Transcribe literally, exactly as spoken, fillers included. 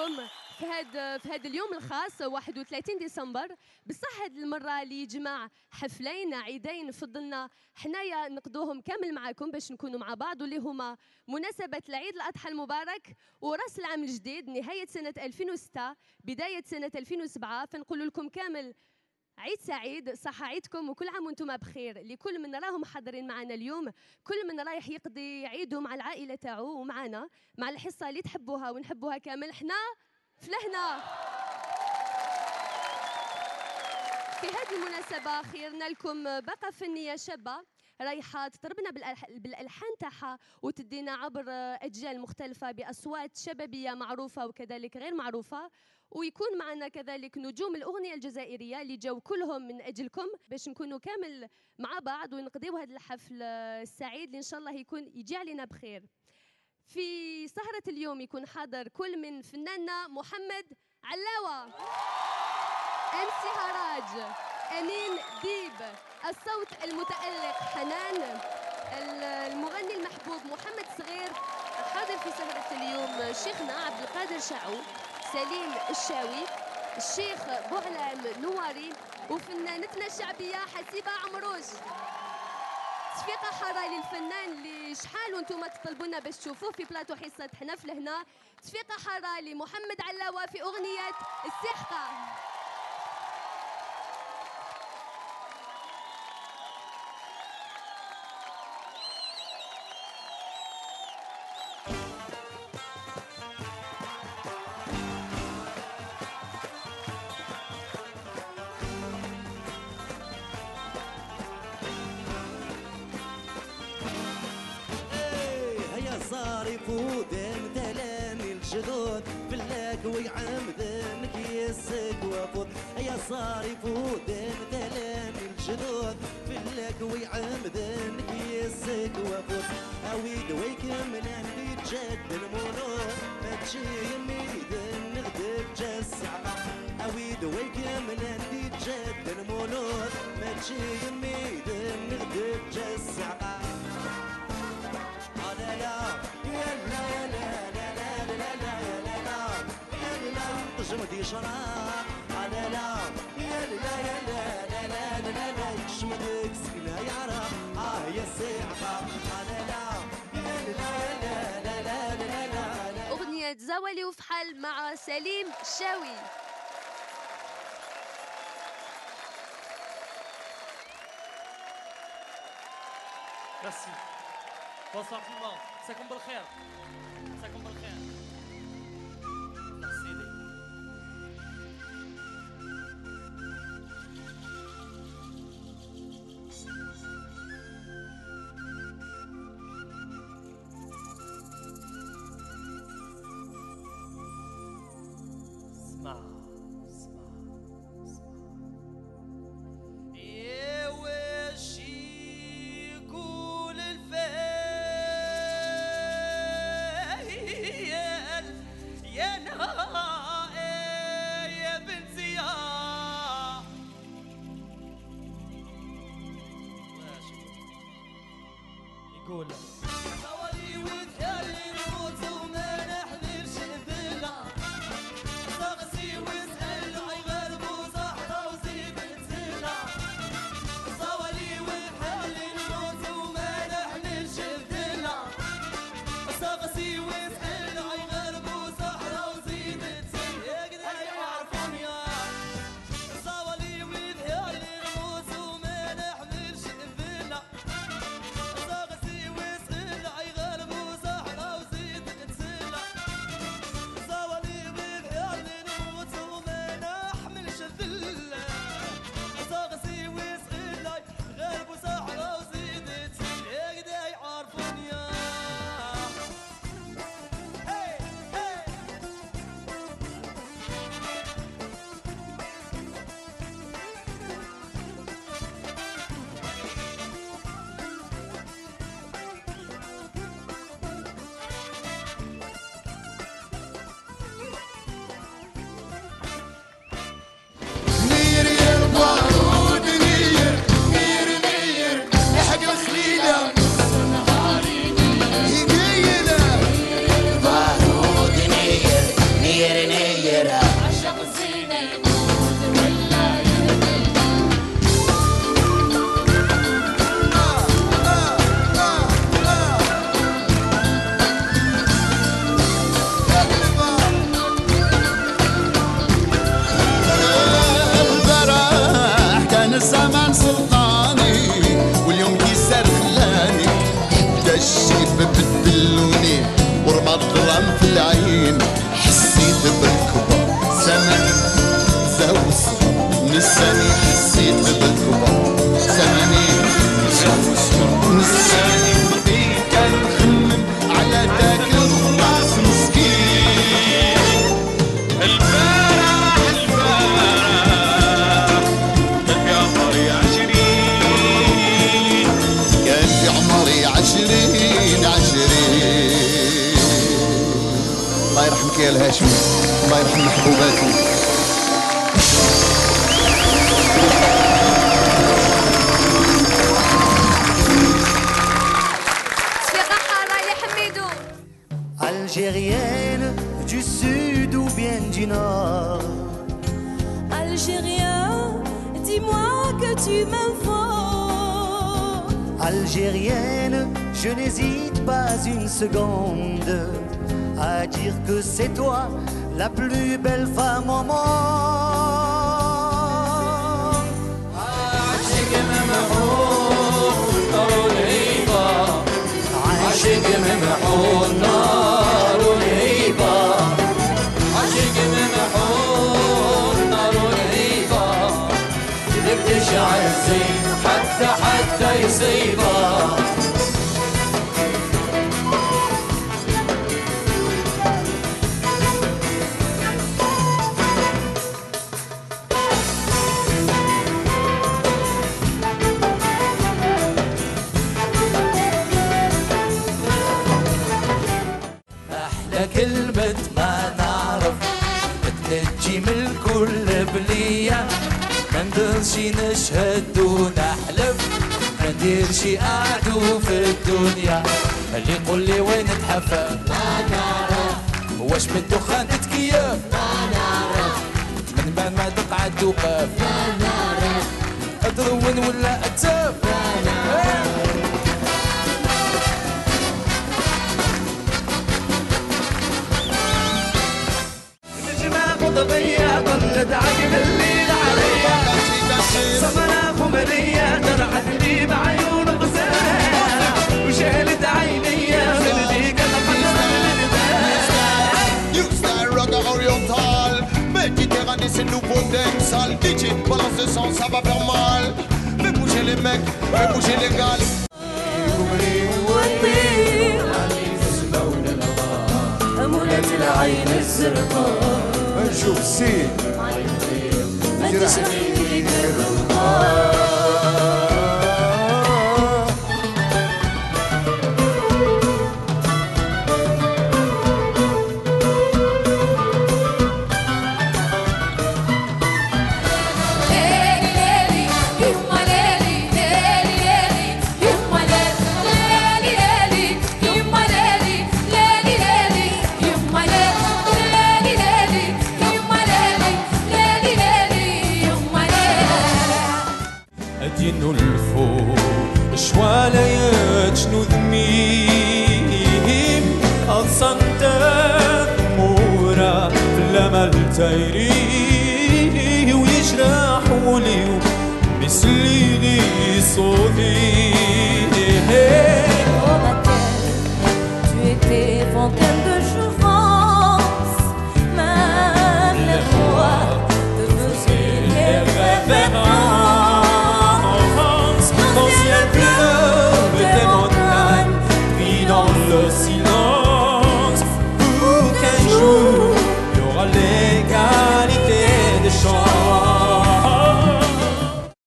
لكم في هذا في هذا اليوم الخاص واحد وثلاثين ديسمبر. بصح هذه المره اللي يجمع حفلين عيدين فضلنا حنايا نقضوهم كامل معاكم باش نكونوا مع بعض، واللي هما مناسبه العيد الاضحى المبارك وراس العام الجديد، نهايه سنه ألفين وستة بدايه سنه ألفين وسبعة. فنقول لكم كامل عيد سعيد، صحة عيدكم وكل عام وانتم بخير. لكل من راهم حاضرين معنا اليوم، كل من رايح يقضي عيده مع العائلة تاعو ومعنا مع الحصة اللي تحبوها ونحبوها كامل، حنا فلهنا. في هذه المناسبة خيرنا لكم باقة فنية شابة رايحة تطربنا بالألحان تاعها وتدينا عبر أجيال مختلفة بأصوات شبابية معروفة وكذلك غير معروفة، ويكون معنا كذلك نجوم الأغنية الجزائرية اللي جاوا كلهم من أجلكم باش نكونوا كامل مع بعض ونقضيو هذا الحفل السعيد اللي إن شاء الله يكون يجي علينا بخير. في سهرة اليوم يكون حاضر كل من فناننا محمد علاوة، أنسي هراج، أمين ديب، الصوت المتألق حنان، المغني المحبوب محمد صغير. حاضر في سهرة اليوم شيخنا عبد القادر شاعو، سليم الشاوي، الشيخ بوعلام نواري، وفنانتنا الشعبية حسيبة عمروش. تصفيقة حارة للفنان اللي شحال وانتم تطلبونا باش تشوفوه في بلاطو حصة حنا في لهنا. تصفيقة حارة لمحمد علاوة في أغنية السحقة. صارف ودم دلاني الجدود فلاك ويعمدنك يسك وفوت. يا صارف ودم دلاني الجدود فلاك ويعمدنك يسك وفوت. اويد ويكمل عندي جد المولود ما تجي يميد نغدب جسعة. اويد ويكمل عندي جد المولود ما تجي يميد نغدب جسعة. لا لا يا لا يا لا لا لا لا لا يا لا لا يا لا تجمدي شراب. لا لا يا لا يا لا لا لا لا لا يشمدك سكنة يعرف اه يا سيعفا. لا لا يا لا يا لا لا لا لا لا. أغنية زاولي وفحل مع سليم الشاوي. Merci. Bonsoir tout le monde. مساكم بالخير. مساكم بالخير. سيدي. اسمع اسمع اسمع. يا وش يقول الفاتح يا نائب يا بن زياد. يقول صوالي وثالي نموت وما نحضرش الذلة. صغسي واسأل عيغربو صحرا وزيد نزلة. صوالي وثالي نموت وما نحضرش الذلة. صغسي واسأل عيغربو صغسي واسأل زمان زاوس نساني حسيت بالكبر زماني زاوس نساني بقيت نخمم على داك الخلاص مسكين البارح البارح كان في عمري عشرين كان في عمري عشرين عشرين الله يرحمك يا الهاشمي الله يرحم محبوباتي Algérienne du sud ou bien du nord. Algérien, dis-moi que tu m'aimes fort. Algérienne, je n'hésite pas une seconde à dire que c'est toi la plus belle femme au monde. عاشق ممحون نار الهيبة عاشق ممحون نار الهيبة عاشق ممحون نار الهيبة اللي بتشعل زين حتى حتى يصيبه كلمة ما نعرف تنجي من الكل بلية ما نديرش نشهد ونحلف ما نديرش قعدو في الدنيا اللي يقول لي وين تحفى ما نعرف واش من الدخان تتكيف ما نعرف من بعد ما تقعد وقف ما نعرف ادرون ولا اتاف ما نعرف ضبية ضلت عقب الليل عليا صمنا خمرية طلعت لي بعيون غزالة وشالت عينيا من ذيك الحزن You style rock oriental Méditerranée c'est nouveau dancehall D J balance le son ça va faire mal Fais bouger les mecs, fais bouger les gars أمولت العين الزرقاء نشوف سين ما تشفيك الرمال دينو الفوق شواليات شنو ذميم أصندق مورا في الأمل تايري ويجرح وليو مثلي غي صوتي Oh ma terre, tu étais fontaine de jouvence. Même les rois te faisaient rêver.